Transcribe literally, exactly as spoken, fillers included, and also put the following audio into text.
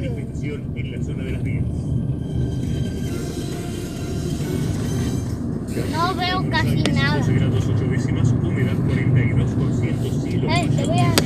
manifestación en la zona de las vías. No veo casi nada. doce grados ocho décimas, humedad cuarenta y dos por ciento, cielo. Eh, te voy a...